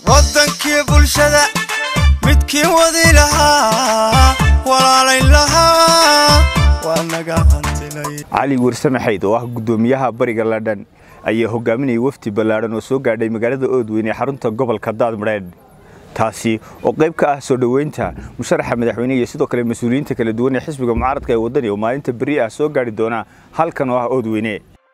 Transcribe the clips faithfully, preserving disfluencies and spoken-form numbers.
wadankii bulshada midkii wadi lahaa walaalayn lahaa waa naga hantilay cali warsame xayd oo ah gudoomiyaha bariga London ayaa hogaaminayay wafdi ballaaran oo soo gaadhay magaalada Oodweyne ee xarunta gobolka Daadmareed taasi oo qayb ka ah soo dhaweynta musharaxa madaxweynaha iyo sidoo kale mas'uuliyiinta kala duwan ee xisbiga mucaaradka ee wadani oo maalinta bari ah soo gaari doona halkan oo ah Oodweyne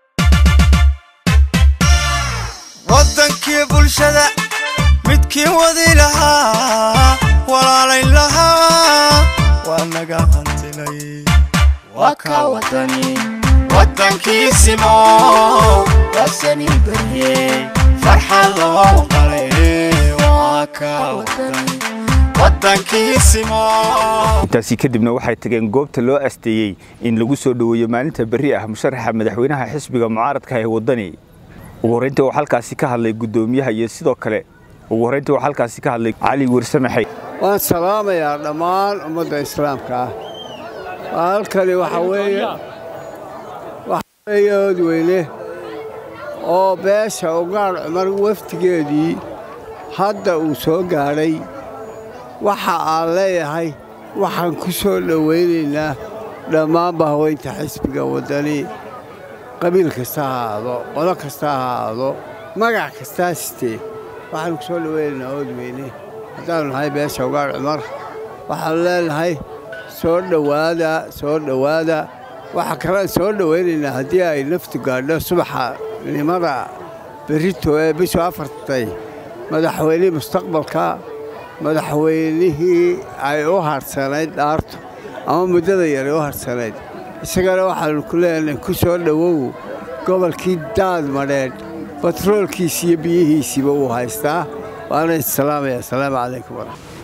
wadankii bulshada midkii wadi lahaa walaalayn lahaa waa naga hantilay waka wadani wadankii simo wasani bari farxado qalay waka wadani wadankii simo taasi kadibna waxay tageen goobta loo asteeyay in lagu soo dhaweeyo maalinta bari ah musharaxa madaxweynaha xisbiga mucaaradka ee wadani ugu horeyntii waxa halkaasi ka hadlay gudoomiyaha iyo sidoo kale ugu horeyntii waxa halkaasi ka hadlay cali warsame xayd waan salaamayaa dhammaan ummadda islaamka ah halkani waxa weeye waxa weeye Oodweyne oo beesha ugaar cumar waftigeedii hadda uu soo gaaray waxa aan leeyahay waxaan ku soo dhaweynaynaa dhammaan bahweynta xisbiga wadani qabiil kasta ha ahaado qolo kasta ha ahaado magac kasta sitee waxaan ku soo dhaweynaynaa Oodweyne haddaan nahay beesha ugaar cumar waxaan leenahay soo dhawaada soo dhawaada waxa kale soo dhaweynaynaa haddii ay naftu gaadho subaxa nimada berito ee bisha afartay madaxweyne mustaqbalka madaxweynihii ay u harsanayd dhaarto ama muddada yar u harsanayd isagana waxaan ku leenahay ku soo dhawow gobolkii Daadmareed batroolkiisa iyo biyihiisiba uu haystaa waana salaamaya assalaamu calaykum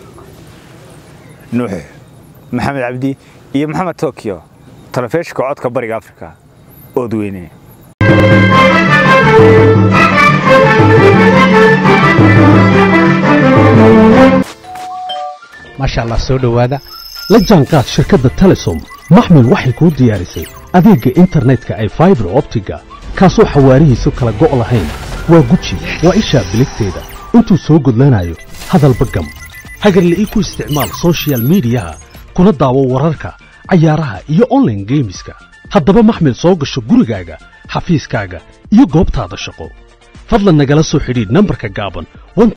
nuux maxamed cabdi iyo maxamed Tokyo telefishinka codka bariga Afrika Oodweyne maasha Allah soo dhawaada la jaanqaad shirkadda Telesom maxmil waxay ku diyaarisay adeegga internetka ay fiber optiga kaasoo xawaarihiisu kala go' lahayn waa guji waa isha biligteeda intuu soo gudlanayo hadalba gam hagarlii ku isticmaal social media kuna daawo wararka ciyaaraha iyo online gameska haddaba maxmil soo gasho gurigaaga xafiiskaaga iyo goobtaada shaqo fadlan nagala soo xidhiidh nambarka gaaban